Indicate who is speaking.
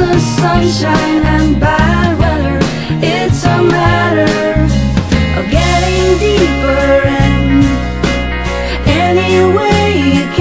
Speaker 1: the sunshine and bad weather. It's a matter of getting deeper, and any way you